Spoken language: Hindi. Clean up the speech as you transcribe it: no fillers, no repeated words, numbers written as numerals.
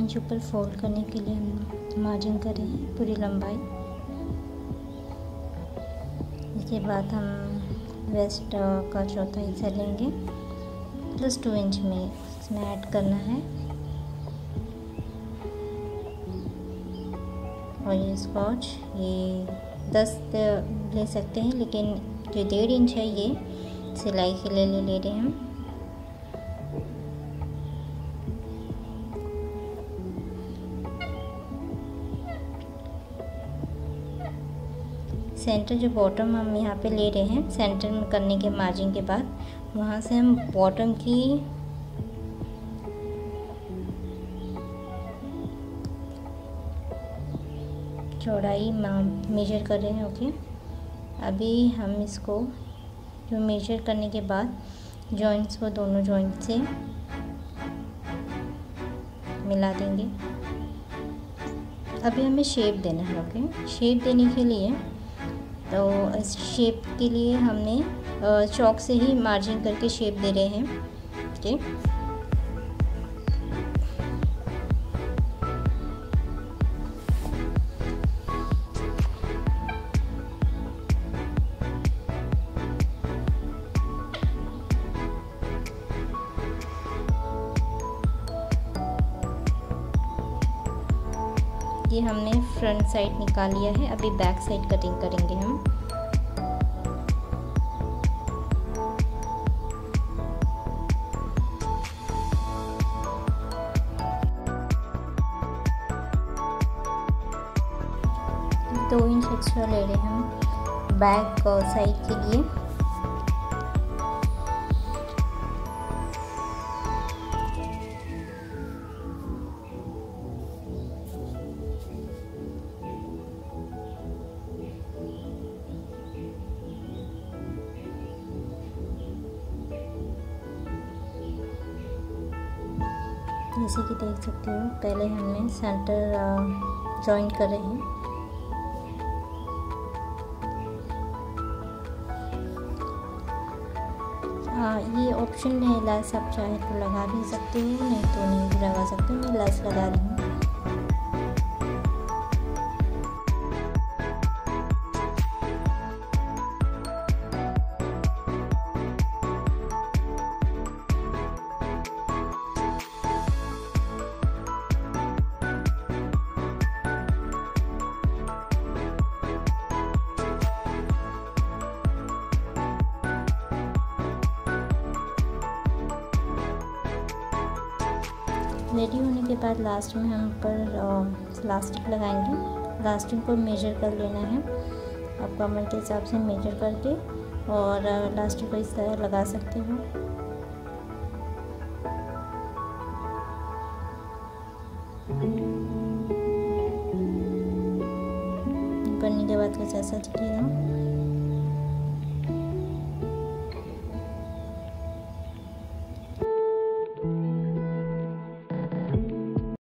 इंच ऊपर फोल्ड करने के लिए हम मार्जिन करें हैं पूरी लंबाई। इसके बाद हम वेस्ट का चौथा हिस्सा लेंगे प्लस 2 इंच में इसमें ऐड करना है और ये स्कॉच ये 10 ले सकते हैं, लेकिन जो 1.5 इंच है ये सिलाई के लिए ले रहे हैं हम। सेंटर जो बॉटम हम यहाँ पे ले रहे हैं, सेंटर में करने के मार्जिन के बाद वहाँ से हम बॉटम की चौड़ाई मेजर कर रहे हैं। ओके, अभी हम इसको जो मेजर करने के बाद जॉइंट्स को दोनों जॉइंट से मिला देंगे। अभी हमें शेप देना है। ओके, शेप देने के लिए तो इस शेप के लिए हमने चॉक से ही मार्जिन करके शेप दे रहे हैं। ओके, ये हमने फ्रंट साइड निकाल लिया है। अभी बैक साइड कटिंग करेंगे हम। दो इंच एक्स्ट्रा ले रहे हैं हम बैक साइड के लिए। जैसे कि देख सकते हो, पहले हमने सेंटर जॉइन कर रहे हैं। ये ऑप्शन है, लेस आप चाहे तो लगा भी सकते हो, नहीं तो नहीं भी लगा सकते हो। मैं लेस लगा रही हूँ। रेडी होने के बाद लास्ट में हम ऊपर इलास्टिक लगाएंगे। इलास्टिक को मेजर कर लेना है, आप कमर के हिसाब से मेजर करके, और इलास्टिक को इस तरह लगा सकते हो। करने के बाद कुछ ऐसा दिखेगा।